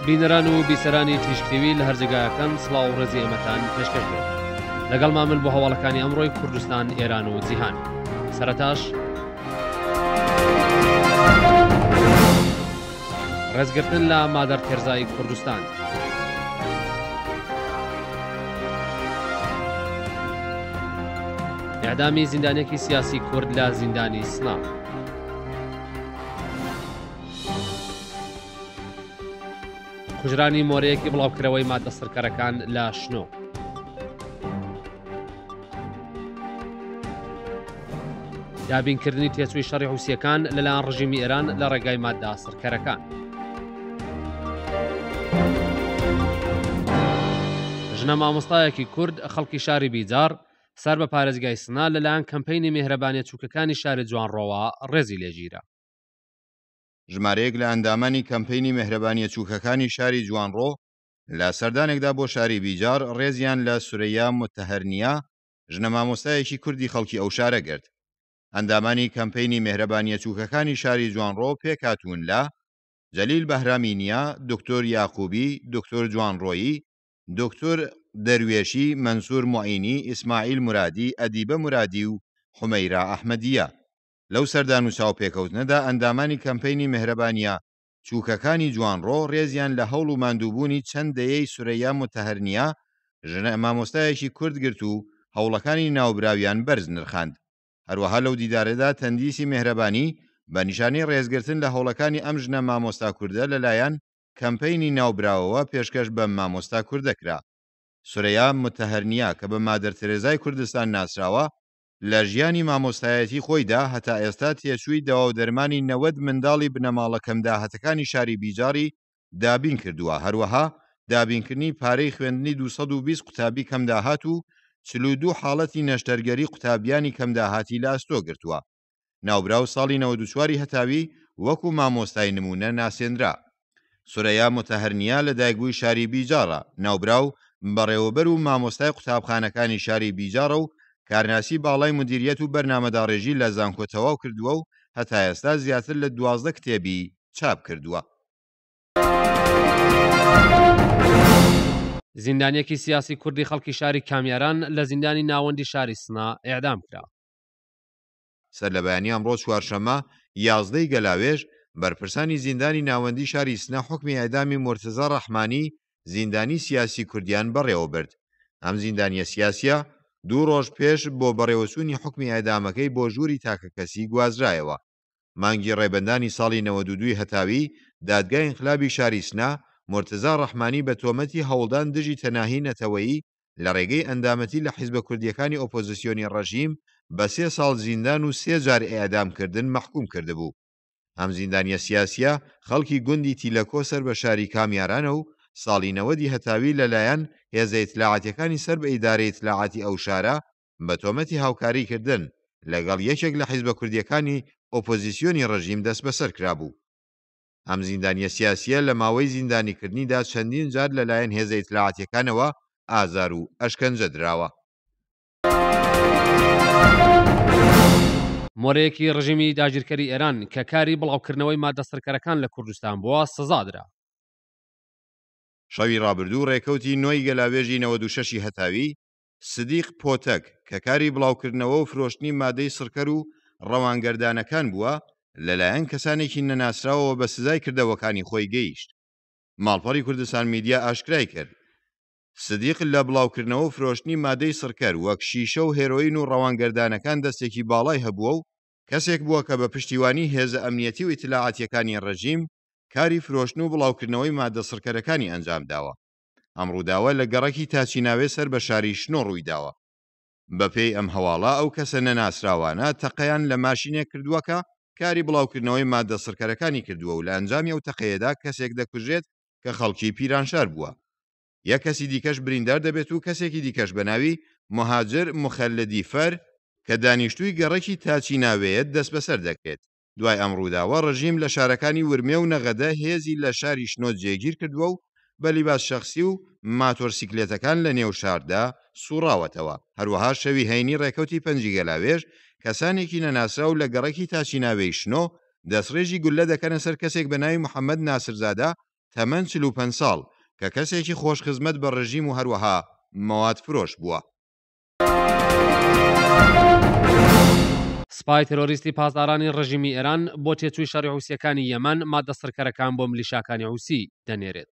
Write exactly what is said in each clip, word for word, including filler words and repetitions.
بینەران و بیسەرانی تیشکتێوی لە هەرجێگایەکەن سڵاو و ڕێزی ئێمەتان پێشکەش بێت. لەگەڵ مامل بۆ هەواڵەکانی ئەمڕۆی کوردستان، ئێران و جیهان. سەرەتاش ڕێزگرتن لە مادەر تێرزایی کوردستان. ئێعدامی زیندانیەکی سیاسی کورد لە زیندانی سنا. کوژرانی مۆرەیەکی بڵاوکردنەوەی مادە سڕکەرەکان لە شنۆ. دابینکردنی تێچووی شەڕی حوسیەکان لەلایەن ڕژیمی ئێران لە ڕێگای مادە سڕکەرەکان. ژنە مامۆستایەکی کورد خەڵکی شاری بیجار سەر بە پارێزگای سنا لەلایەن کەمپەینی میهرەبانیە چووکەکانی شاری جوانڕۆوە ڕێزی لێگیرە. ژمارەیەک لە ئەندامانی کەمپەینی میهرەبانیە چووکەکانی شاری جوانڕۆ لە سەردانێکدا بۆ شاری بیجار ڕێزیان لە سورەیا متەهەرنیا، ژنە مامۆستایەکی کوردی خەڵکی ئەو شارە گرت. ئەندامانی کەمپەینی میهرەبانیە چووکەکانی شاری جوانڕۆ پێکهاتوون لە جەلیل بەهرامینیا، دکتۆر یاقوبی، دکتۆر جوانڕۆیی، دکتۆر دەروێشی، مەنسوور موعینی، ئیسماعیل مرادی، ئەدیبە مرادی و حومەیرا ئەحمەدیە. لەو سەردان و چاوپێکەوتنەدا ئەندامانی کەمپەینی میهرەبانیە چووکەکانی جوانڕۆ ڕێزیان لە هەوڵ و ماندووبوونی چەند دەیەی سورەیا متەهەرنیا، ژنە مامۆستایەکی کورد گرت و هەوڵەکانی ناوبراویان بەرز نرخاند. هەروەها لەو دیدارەدا تەندیسی میهرەبانی بە نیشانەی ڕێزگرتن لە هەوڵەکانی ئەم ژنە مامۆستا کوردە لەلایەن کەمپەینی ناوبراوەوە پێشکەش بە مامۆستا کوردەکرا. سورەیا متەهەرنیا کە بە مادەر تێرێزای کوردستان ناسراوە، لە ژیانی مامۆستایەتی خۆیدا هەتا ئێستا تێچووی دەوا و دەرمانی نەوەد منداڵی بنەماڵە کەمداهەتەکانی شاری بیجاری دابین کردووە. هەروەها دابینکردنی پارەی خوێندنی دووسەد و بیست قوتابی کەمداهات و چل و دوو حاڵەتی نەشتەرگەری قوتابیانی کەمداهاتی لە ئەستۆ گرتووە. ناوبراو ساڵی نەوەد و چواری هەتاوی وەکو مامۆستای نمونە ناسێنرا. سورەیا متەهەرنیا لە دایکبووی شاری بیجارە. ناوبراو بەڕێوەبەر و مامۆستای قوتابخانەکانی شاری بیجارە و کارناسی باڵای مدیریەت و بەرنامەداڕێژی لە زانکۆ تەواو کردووە و هەتا ئێستا زیاتر لە دوازدە کتێبی چاپ کردووە. زیندانیەکی سیاسی کوردی خەڵکی شاری کامیاران لە زیندانی ناوەندی شاری سنا ئێعدام کرا. سەر لە بەیانی ئەمڕۆ چوارشەممە یازدەی گەلاوێژ بەرپرسانی زیندانی ناوەندی شاری سنا حکمی ئەعدامی مورتزا ڕەحمانی زیندانی سیاسی کوردیان بەڕێوە برد. ئەم زیندانیە سیاسیە دوو ڕۆژ پێش بۆ بەڕێوەچوونی حکمی ئەعدامەکەی بۆ ژووری تاکەکەسی گوازرایەوە. مانگی ڕێبەندانی ساڵی نەوەد و دوو هەتاوی دادگای ئینقلابی شاری سنا مورتزا ڕەحمانی بە تۆمەتی هەوڵدان دژی تەناهی نەتەوەیی لە ڕێگەی ئەندامەتی لە حیزبە کوردیەکانی ئۆپۆزیسیۆنی ڕەژیم بە سێ ساڵ زیندان و سێ جار ئێعدامکردن مەحکوم کردبوو. ئەم زیندانیە سیاسیە خەڵکی گوندی تیلەکۆ سەر بە شاری کامیارانە و ساڵی نەوەدی هەتاوی لەلایەن هێزە ئیتلاعاتیەکانی سەر بە ئیدارەی ئیتلاعاتی ئەو شارە بە تۆمەتی هاوکاریکردن لەگەڵ یەکێک لە حیزبە کوردیەکانی ئۆپۆزیسیۆنی ڕەژیم دەست بەسەر کرابوو. ئەم زیندانیە سیاسیە لە ماوەی زیندانیکردنیدا چەندین جار لەلایەن هێزە ئیتلاعاتیەکانەوە ئازار و ئەشکەنجە دراوە. مۆرەیەکی ڕژیمی داگیرکەری ئێران کە کاری بڵاوکردنەوەی مادە سڕکەرەکان لە کوردستان بووە سزادرا. شەوی ڕابردوو ڕێکەوتی نۆی گەلاوێژی نەوەد و شەشی هەتاوی سدیق پۆتەک کە کاری بڵاوکردنەوە و فرۆشتنی مادەی سڕکەر و ڕەوانگەردانەکان بووە لەلایەن کەسانێکی نەناسراوەوە بە سزای کردەوەکانی خۆی گەیشت. ماڵپەڕی کوردستان میدیا ئاشکرای کرد سدیق لە بڵاوکردنەوە و فرۆشتنی مادەی سڕکەر وەک شیشە و هێرۆین و ڕەوانگەردانەکان دەستێکی باڵای هەبووە و کەسێک بووە کە بە پشتیوانی هێزە ئەمنیەتی و ئیتلاعاتیەکانی ڕەژیم کاری فرۆشتن و بڵاوکردنەوەی مادە سڕکەرەکانی ئەنجام داوە. ئەم ڕووداوە لە گەڕەکی تاچیناوێ سەر بە شاری شنۆ ڕووی داوە. بەپێی ئەم هەواڵە ئەو کەسە نەناسراوانە تەقەیان لە ماشینێک کردووەکە کاری بڵاوکردنەوەی مادە سڕکەرەکانی کردووە و لە ئەنجامی ئەو تەقەیەدا کەسێک دەکوژێت کە خەڵکی پیرانشار بووە. یەک کەسی دیکەش بریندار دەبێت و کەسێکی دیکەش بە ناوی مهاجر مخەلدی فەر کە دانیشتووی گەڕەکی تاچیناوەیەت دەست بەسەر دەکرێت. دوای ئەم ڕووداوە ڕژیم لە شارەکانی ورمێ و نەغەدە هێزی لە شاری شنۆ جێگیر کردووە و بە لیباس شەخسی و ماتۆرسیکلێتەکان لە نێو شاردا سوڕاوەتەوە. هەروەها شەوی هەینی ڕێکەوتی پەنجی گەلاوێژ کەسانێکی نەناسرا و لە گەڕێکی تاچیناوەی شنۆ دەستڕێژی گولە دەکەنە سەر کەسێک بە ناوی محەممەد ناسرزادە تەمەن چل و پەنج ساڵ کە کەسێکی خۆشخزمەت بە ڕژیم و هەروەها مەواد فرۆش بووە. سپای تەرۆریستی پاسدارانی ڕژیمی ئێران بۆ تێچووی شەڕی حوسیەکانی یەمەن مادە سڕکەرەکان بۆ ملیشاکانی حوسی دەنێرێت.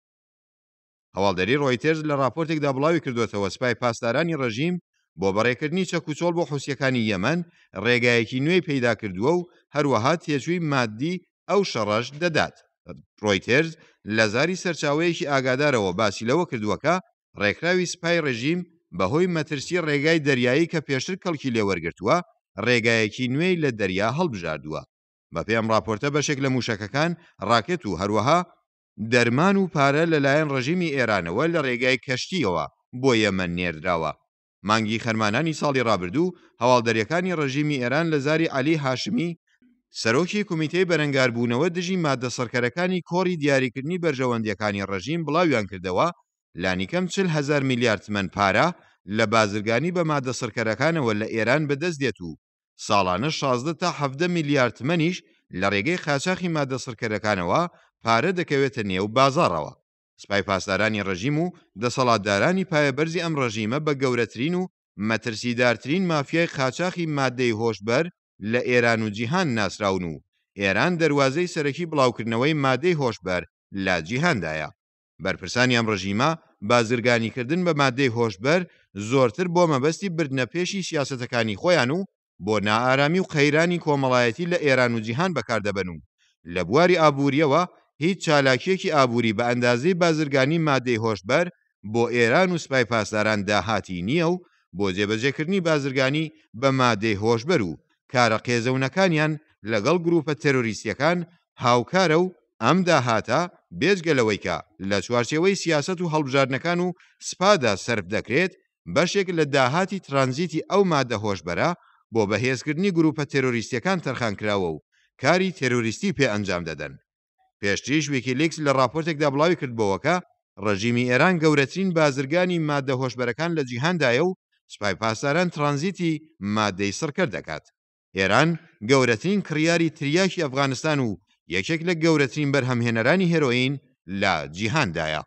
هەواڵدەری ڕۆیتێرز لە راپۆرتێکدا بڵاوی کردوێتەوە سپای پاسدارانی ڕژیم بۆ بەڕێکردنی چەکوچۆڵ بۆ حوسیەکانی یەمەن ڕێگایەکی نوێی پەیدا کردووە و هەروەها تێچووی مادی ئەو شەڕەش دەدات. ڕۆیتێرز لە زاری سەرچاوەیەکی ئاگادارەوە باسی لەوە کردووەکە ڕێکراوی سپای ڕژیم بەهۆی مەترسی ڕێگای دەریایی کە پێشتر کەڵکی لێوەرگرتووە ڕێگایەکی نوێی لە دەریا هەڵبژاردووە. بەپێی ئەم راپۆرتە بەشێک لە موشەکەکان ڕاکێت و هەروەها دەرمان و پارە لەلایەن ڕژیمی ئێرانەوە لە ڕێگای کەشتیەوە بۆ یەمەن نێردراوە. مانگی خەرمانانی ساڵی ڕابردوو هەواڵدەریەکانی ڕژیمی ئێران لە زاری عەلی هاشمی سەرۆکی کومیتەی بەرەنگاربوونەوە دژی مادە سەرکەرەکانی کۆڕی دیاریکردنی بەرژەوەندیەکانی ڕژیم بڵاویان کردەوە لانیکەم چل هەزار میلیارد تمەن پارە لە بازرگانی بە مادە سەرکەرەکانەوە لە ئێران بەدەست دێت و ساڵانە شازدە تا حەڤدە میلیارد تمەنیش لە ڕێگەی قاچاقی مادە سەرکەرەکانەوە پارە دەکەوێتە نێو بازاڕەوە. سپای پاسدارانی ڕژیم و دەسەڵاتدارانی پایەبەرزی ئەم ڕژیمە بە گەورەترین و مەترسیدارترین مافیای قاچاقی مادەی هۆشبەر لە ئێران و جیهان ناسراون و ئێران دەواازەی سەرەکی بڵاوکردنەوەی مادەی هۆشبەر لە جیهاندایە. بەرپرسانی ئەم ڕژیمە بازرگانیکردن بە مادەی هۆشبەر زۆرتر بۆ مەبەستی بردنەپێشی سیاسەتەکانی خۆیان و بۆ نائارامی و قەیرانی کۆمەڵایەتی لە ئێران و جیهان بەکاردەبەن و لە بواری ئابووریەوە هیچ چالاکیەکی ئابووری بە ئەندازەی بازرگانی مادەی هۆشبەر بۆ ئێران و سپای پاسداران داهاتی نییە و بۆ جێبەجێکردنی بازرگانی بە مادەی هۆشبەر و کارە قێزەونەکانیان لەگەڵ گروپە تەرۆریستیەکان هاوکارە و ئەم داهاتە بێجگەلەوەی کە لە چوارچێوەی سیاست و هەڵبژاردنەکان و سپادا سرف دەکرێت بەشێک لە داهاتی ترانزیتی ئەو مادە هۆشبەرە بۆ بەهێزکردنی گروپە تەرۆریستیەکان تەرخانکراوە و کاری تەرۆریستی پێ ئەنجام دەدەن. پێشتریش ویکیلیکس لە راپۆرتێکدا بڵاوی کردبەوەکە ڕژیمی ئێران گەورەترین بازرگانی مادە هۆشبەرەکان لە جیهاندایە و سپای پاسداران ترانزیتی مادەی سڕکەر دەکات. ئێران گەورەترین کڕیاری تریاکی ئەفغانستان و یەکێک لە گەورەترین بەرهەمهێنەرانی هێرۆین لە جیهاندایە.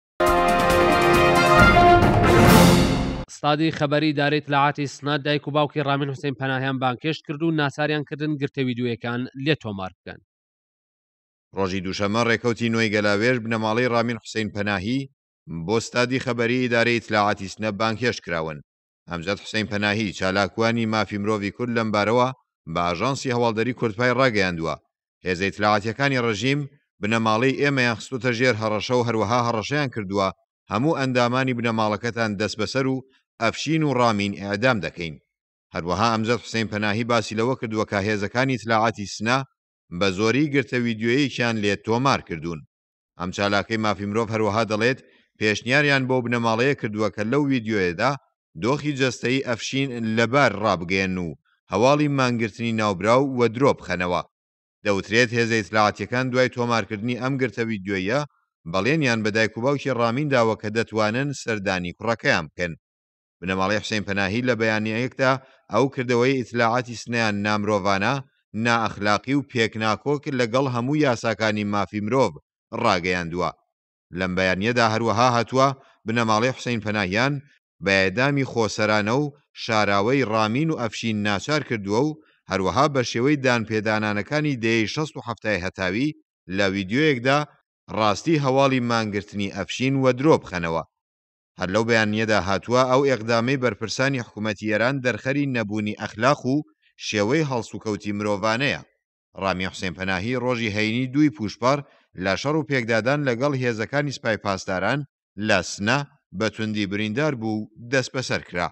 ستادی خەبەری دارەی تەلەعاتی سنە دایک و باوکی ڕامین حوسێن پەناهیان بانکێشت کرد و ناچاریان کردن گرتە ویدیۆیەکان لێ تۆمار بکەن. ڕۆژی دووشەمە ڕێکەوتی نوێی گەلاوێژ بنەماڵەی ڕامین حوسێن پەناهی بۆ ستادی خەبەری دارەی تەلەعاتی سنە بانکێشت کراون. ئەمجد حوسێن پەناهی چالاکوانی مافی مرۆڤی کورد لەم بارەوە بە ئاژانسی هەواڵدەری کوردپای ڕاگەیاندووە. هێزەی تەلەعاتیەکانی ڕژیم بنەماڵەی ئێمەیان خستوتە ژێر هەڕەشە و هەروەها هەڕەشەیان کردووە هەموو ئەندامانی بنەماڵەکەتان دەست بەسەر و ئەفشین و ڕامین ئێعدام دەکەین. هەروەها ئەمجد حوسێن پەناهی باسی لەوە کردووە کە هێزەکانی تەلەعاتی سنە بە زۆری گرتە ویدیۆیەکیان لێ تۆمار کردوون. ئەم چالاکەی مافی مرۆڤ هەروەها دەڵێت پێشنیاریان بۆ بنەماڵەیە کردووە کە لەو ویدیۆیەدا دۆخی جەستەیی ئەفشین لەبار ڕابگەێن و هەواڵی مانگرتنی ناوبراو و درۆ بخەنەوە. دەوترێت هێزەی تەلەعاتیەکان دوای تۆمارکردنی ئەم گرتە ویدیۆیە بەڵێنیان بە دایک و باوکی ڕامین داوە کە دەتوانن سەردانی کوڕەکەیان بکەن. بنەماڵەی حوسێن پەناهی لە بەیانیەیەکدا ئەو کردەوەی ئیتلاعاتی سنەیان نامرۆڤانە نائەخلاقی و پێکناکۆک لەگەڵ هەموو یاساکانی مافی مرۆڤ ڕاگەیاندووە. لەم بەیانیەدا هەروەها هاتووە بنەماڵەی حوسێن پەناهیان بە ئێدامی خۆسەرانە و شاراوەی ڕامین و ئەفشین ناچار کردووە و هەروەها بە شێوەی دانپێدانانەکانی دەیەی شەست و هەفتای هەتاوی لە ویدیۆیەکدا ڕاستی هەواڵی مانگرتنی ئەفشین و درۆ بخەنەوە. هەر لەو بەیانیەدا هاتووە ئەو ئێقدامەی بەرپرسانی حکوومەتی ئێران دەرخەری نەبوونی ئەخلاق و شێوەی هەڵسوکەوتی مرۆڤانەیە. ڕامی حوسێن پەناهی ڕۆژی هەینی دووی پوشپەر لە شەڕ و پێکدادان لەگەڵ هێزەکانی سپای پاسداران لە سنە بە توندی بریندار بوو دەست بەسەر کرا.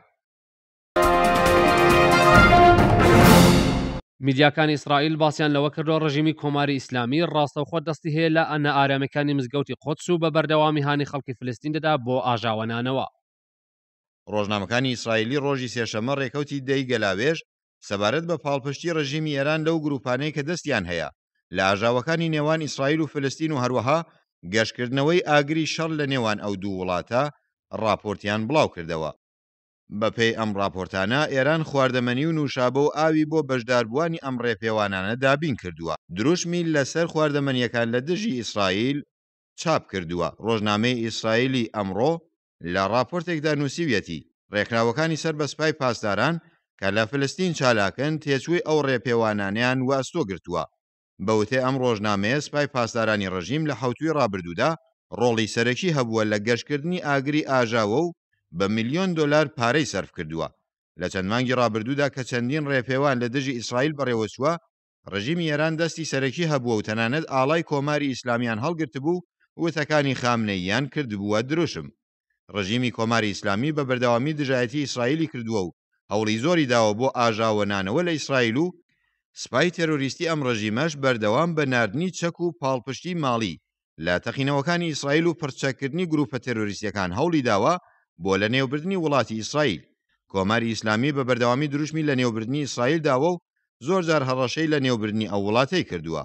میدیاکانی ئیسرائیل باسییان لەوە کردەوە ڕژیمی کۆماری ئیسلامی ڕاستەوخۆ دەستی هەیە لە ئەنە ئارامەکانی مزگەوتی قودس و بە بەردەوامی هانی خەڵکی فلستین دەدا بۆ ئاژاوەنانەوە. ڕۆژنامەکانی ئیسرائیلی ڕۆژی سێشەمە ڕێکەوتی دەی گەلاوێژ سەبارەت بە پاڵپشتی ڕژیمی ئێران لەو گروپانەی کە دەستیان هەیە لە ئاژاوەکانی نێوان ئیسرائیل و فلستین و هەروەها گەشتکردنەوەی ئاگری شەڕ لە نێوان ئەو دوو وڵاتە راپۆرتیان بڵاو کردەوە. بەپێی ئەم راپۆرتانە ئێران خواردەمەنی و نوشابە و ئاوی بۆ بەشداربووانی ئەم ڕێپێوانانە دابین کردووە. دروشمی لەسەر خواردەمەنیەکان لە دژی ئیسرائیل چاپ کردووە. ڕۆژنامەی ئیسرائیلی ئەمڕۆ لە راپۆرتێکدا نووسیویەتی ڕێکخراوەکانی سەر بە سوپای پاسداران کە لە فلستین چالاکن تێچووی ئەو ڕێپێوانانیان واستۆ گرتووە. بەوتێ ئەم ڕۆژنامەیە سوپای پاسدارانی ڕژیم لە حوتوی ڕابردوودا ڕۆڵی سەرەکی هەبووە لە گەشتکردنی ئاگری ئاژاوە و بە میلیۆن دۆلار پارەی سەرف کردووە. لە چەند مانگی ڕابردوودا کە چەندین ڕێپێوان لە دژی ئیسرائیل بەڕێوەچووە، ڕژیمی ئێران دەستی سەرەکی هەبووە و تەنانەت ئاڵای کۆماری ئیسلامیان هەڵگرتبوو وتەکانی خامنەییان کردبووە دروشم. ڕژیمی کۆماری ئیسلامی بە بەردەوامی دژایەتی ئیسرائیلی کردووە و هەوڵی زۆری داوە بۆ ئاژاوەنانەوە لە ئیسرائیل و سپای تێرۆریستی ئەم ڕژیمەش بەردەوام بە ناردنی چەک و پاڵپشتی ماڵی لە تەقینەوەکانی ئیسرائیل و پڕچەکردنی گروپە تێرۆریستیەکان هەوڵی داوە بۆ لە نێوبردنی وڵاتی ئیسرائیل. کۆماری ئیسلامی بە بەردەوامی دروشمی لە نێوبردنی ئیسرائیل داوە و زۆر جار هەڕەشەی لە نێوبردنی ئەو وڵاتەی کردووە.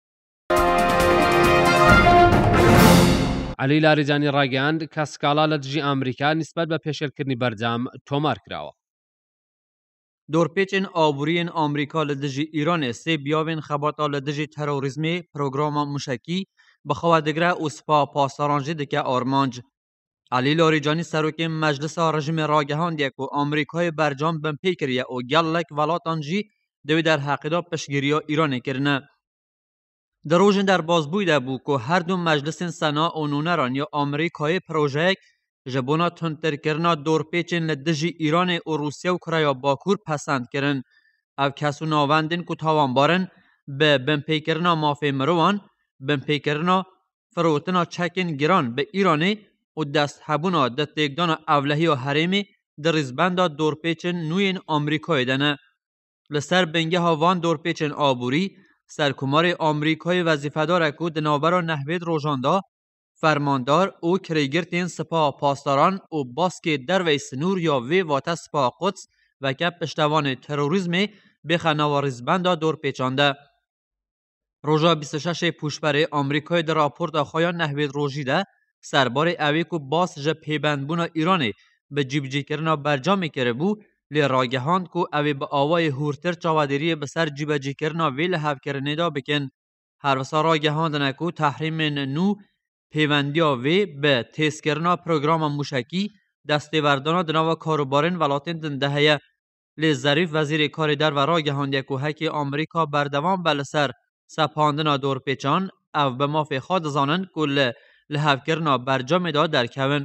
عەلی لاریجانی ڕاگەیاند کە سکاڵا لە دژی ئەمریکا نسبەت بە پێشێلکردنی بەرجام تۆمار کراوە. دۆرپێچên ئابووریên ئەمریکا li dijî Îranê sê biyavên xebata li dijî terorîzmê programa mûşekî bixwe digire û spa pasaran jî dike armanc. Elî Larijani serokê Meclisa Rejimê ragihandiye ku Amerîkayê bercam bin pê kiriye û gelek welatan jî di wê derheqîda piştgiriya Îranê kirine. Di rojên derbasbûyî de bû ku her du meclisên Sena û nûneran ya Amerîkayê projeyek ji bona tundtirkirina dorpêçên li dijî Îranê û Rûsya û Koreya Bakur pesend kirin. Ev kesûnavendên ku tawanbarin bi binpêkirina mafê mirovan, binpêkirina firotina çekên giran bi Îranê û desthebûna di têkdana ewlehiya herêmê di rîzbenda dorpêçên nû yên Amerîkayê de ne. Li ser bingeha van dorpêçên aborî, Serkumarê Amerîkayê wezîfedar e ku di navbera nehvêd rojan da fermandar û kirêgirtên Spa Pasdaran û baskê dervey sinûr ya vê vate Spa Quds veke piştevanê terorîzmê bêxe nava rîzbenda dorpêçan de. Roja bîst û şeşê pûşberê Amerîkayê di raporta xwe ya nehvêd rojî de serbarê evê ku bas ji pêbendbûna Îranê bi cîbicîkirina bercamê kiribû, lê ragihand ku evê bi awayê hûrtir çawedariyê bi ser cîbecîkirina vê lihevkirinê da bikin. Her wisa ragihandine ku tehrîmên nû pêwendiya vê bi têzkirina programa mûşekî destêwerdana di nava karobarên welatên din de heye. Lê Zerîf wezîrê karê derve ragihandiye ku hekê Amerîka berdewam be li ser sepandina dorpêçan, ev bi mafê xwe dizanin ku li lihevkirina bercamê da derkevin.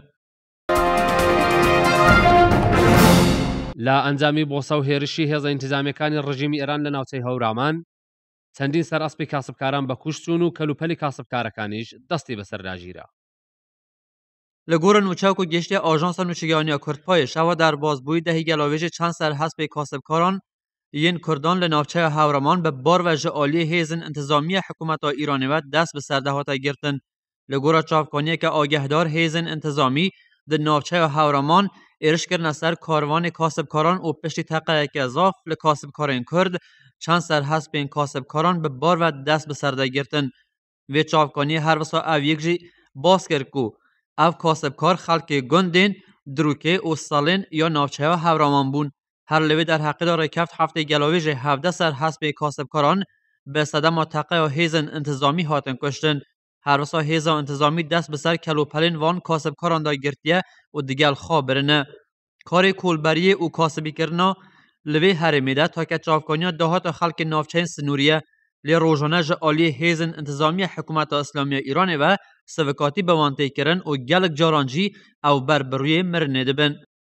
لە ئەنجامی بۆسە و هێرشی هێزە ئینتیزامیەکانی ڕژیمی ئێران لە ناوچەی هەورامان چەندین سەر ئەسپی کاسبکاران بە کوشتون و کەلوپەلی کاسبکارەکانیش دەستی بەسەرداگیرە. Li gorên Ûçak û Geştiya Ajansa Nûçigihaniya Kurdpayê şewa derbasbûyî dehî gelavêjê çend ser hespê kasibkaran yên Kurdan li navçeya Hewraman bi bar ve ji aliyê hêzên intizamiya hikûmeta Îranê ve dest bi serde hate girtin. Li gora çavkaniyeke agehdar hêzên intizamî di navçeya Hewraman êrişkirine ser karvanê kasibkaran û piştî teqeyeke zaf li kasibkarên Kurd çend ser hespên kasibkaran bi bar ve dest bi serde girtin. Vê çavkaniyê her wisa ev yek jî bas kir ku ev kasibkar xelkê gundên Dirûkê û Salên ya navçeya Hewraman bûn. Her li vê derheqîda rêkeft heftê gelavêjê hevdeh ser hespê kasibkaran bi sedema teqeya hêzên intizamî hatin kuştin. Her wisa hêza intizamî dest bi ser kelopelên van kasibkaran da girtiye û digel xwe birine. Karê kolberiyê û kasibîkirina li vê herêmê de take çavkaniya dahata xelkên navçeyên sinûriye. Lê rojane ji aliyê hêzên intizamiya hikûmeta İslamiya Îranê ve sivikatî bi wan tê kirin û gelek caran jî ew ber bi rûyê mirinê dibin.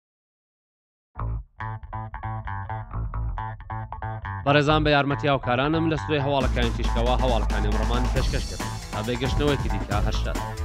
بەڕێزان بە یارمەتی هاوکارانم لە سوێ هەواڵەکانی تیشکەوە هەواڵەکانی ئەمڕۆمان پێشکەش کرد تا بێگەشتنەوەیەکی دیکە هەر شەر.